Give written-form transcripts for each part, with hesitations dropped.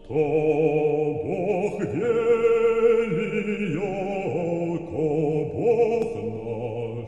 то Бог Елия, ко Бог наш.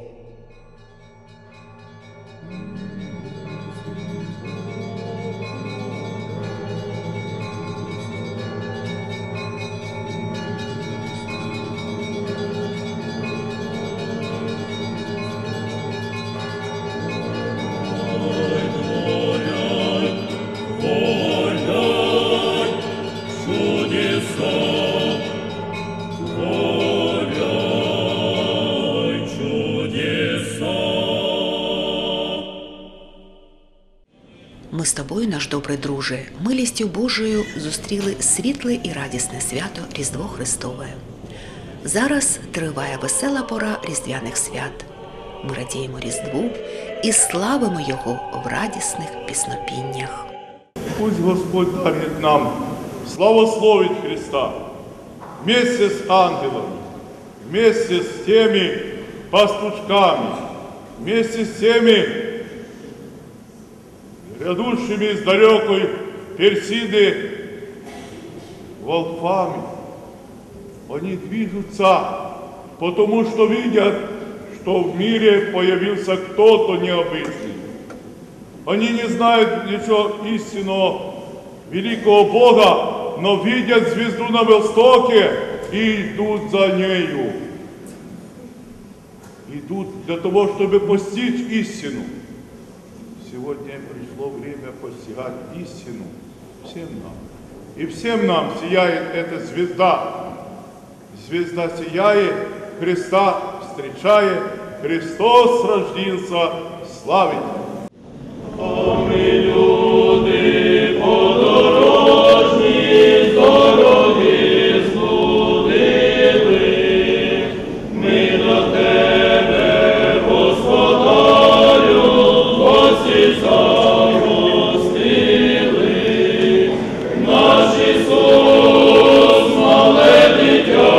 Ми з тобою, наш добрий друже, милістю Божою зустріли світле і радісне свято Різдво Христове. Зараз триває весела пора різдвяних свят. Ми радіємо Різдву і славимо Його в радісних піснопіннях. Пусть Господь дарит нам славословить Христа вместе с ангелами, вместе с теми пастушками, вместе с теми грядущими из далекой Персиды волхвами. Они движутся, потому что видят, что в мире появился кто-то необычный. Они не знают ничего истинного великого Бога, но видят звезду на востоке и идут за нею. Идут для того, чтобы постичь истину. Сегодня пришло время постигать истину всем нам. И всем нам сияет эта звезда. Звезда сияет, Христа встречает, Христос рождился, славить. Люди подорожні, дороги злудили, ми до тебе, Господарю, гості загостили. Наш Ісус, мале дитя,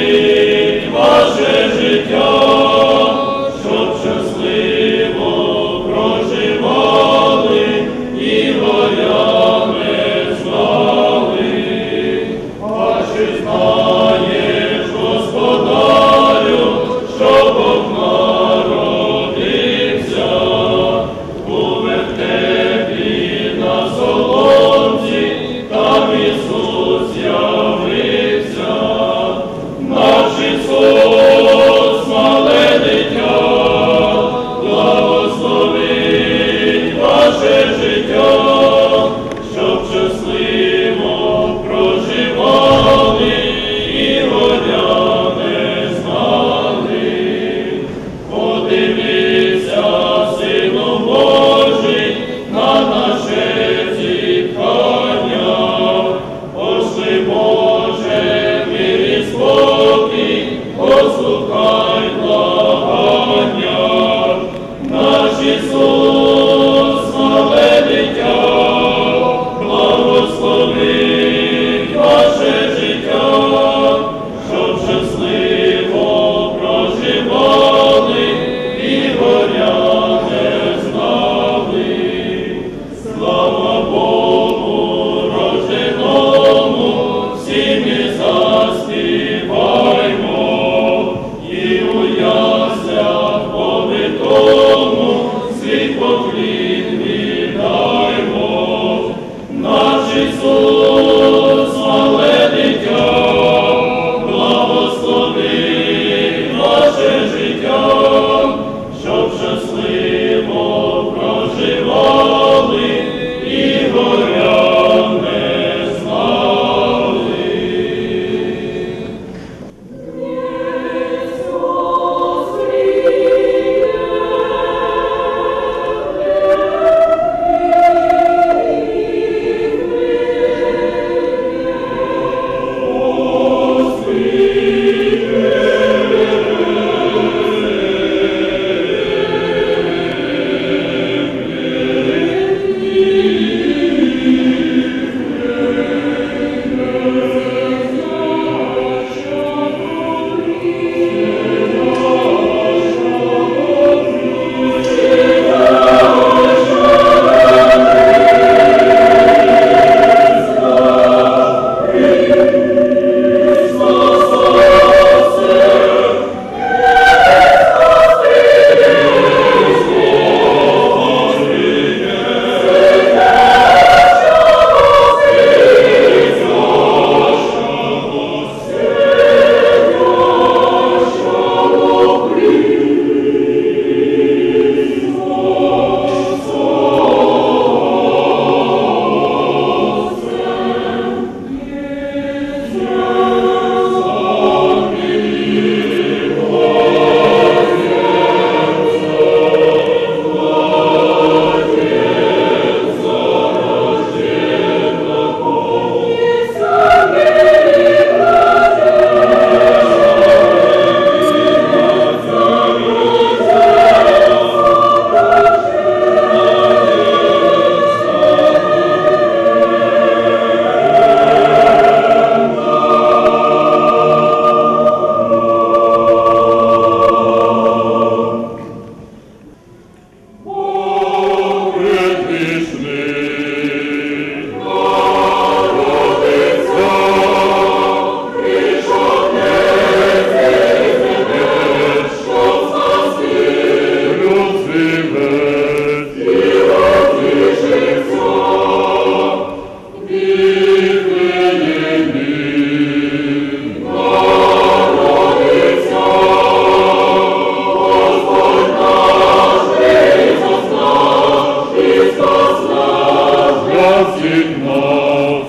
благословить ваше життя, щоб щасливо всіх нас.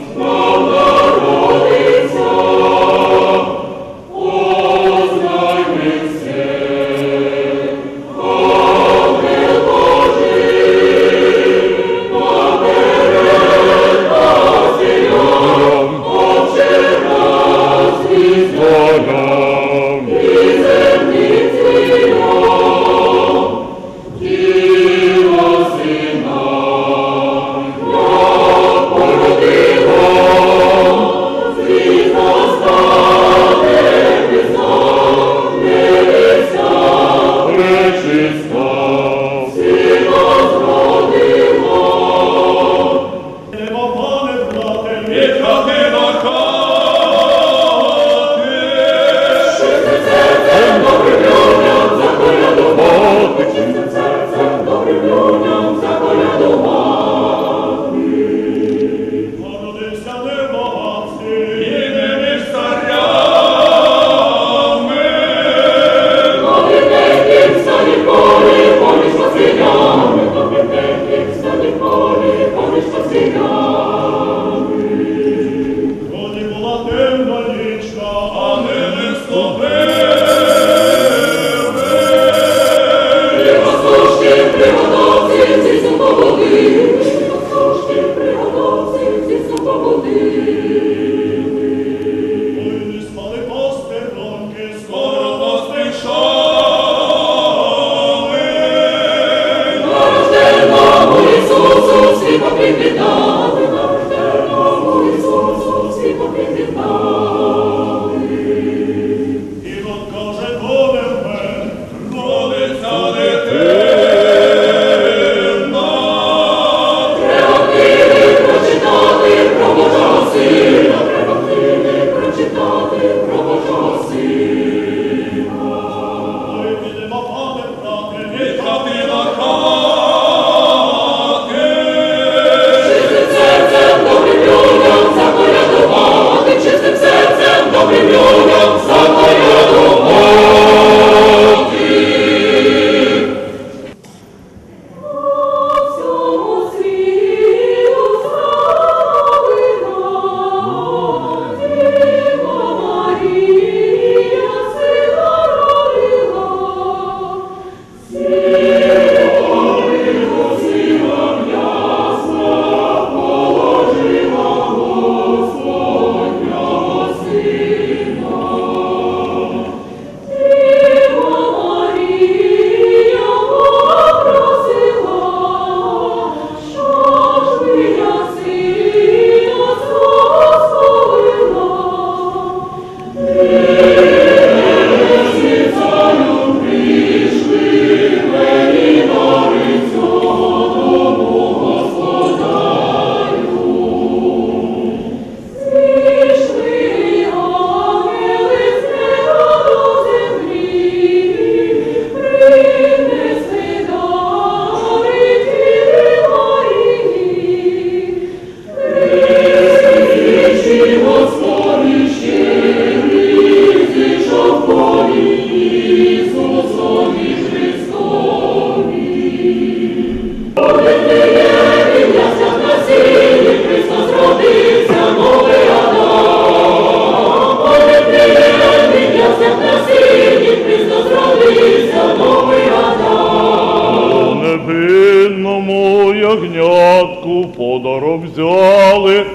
ягнятку подарок взяли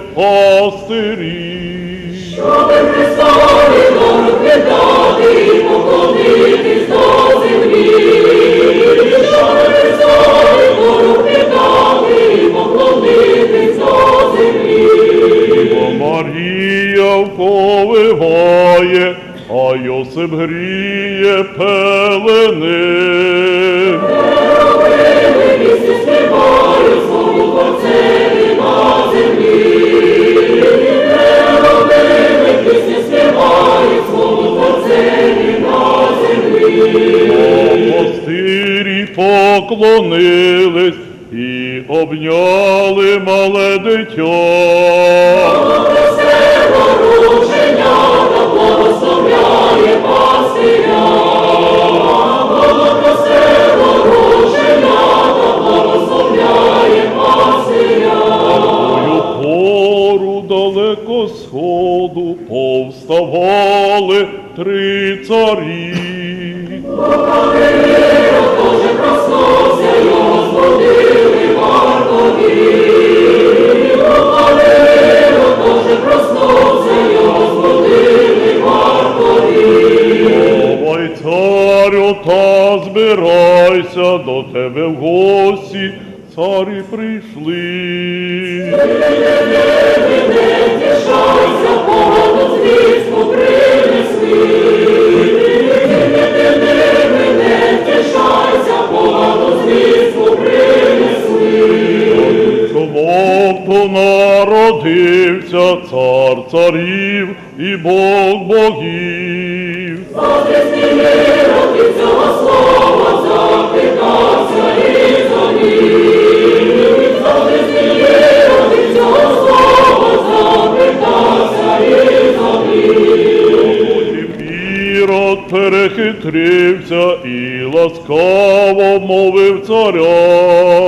пастирі. Щоби Христові дорог віддати і поклонитись до землі. Щоби Христові дорог віддати і поклонитись до землі. Бо Марія вповиває, а Йосип гріє пелени. Пастирі поклонились і обняли мале дитя. Благословляє пастиря, благословляє пастиря. далеко сходу повставали 3 царі. Тоже проснувся й розбудили вартові. Тоже проснувся й розбудили вартові. Давай, царю, та збирайся, до тебе в гості царі прийшли. Не втішайся, погоду звістку принесли. Не втішайся, погоду звістку принесли. Чому то народився цар царів і Бог богів. Затрясніє роки цього слова, запитався і завів. Затрясніє роки цього слова, запитався і завів. Потім Ірод перехитрився і ласкаво мовив царя.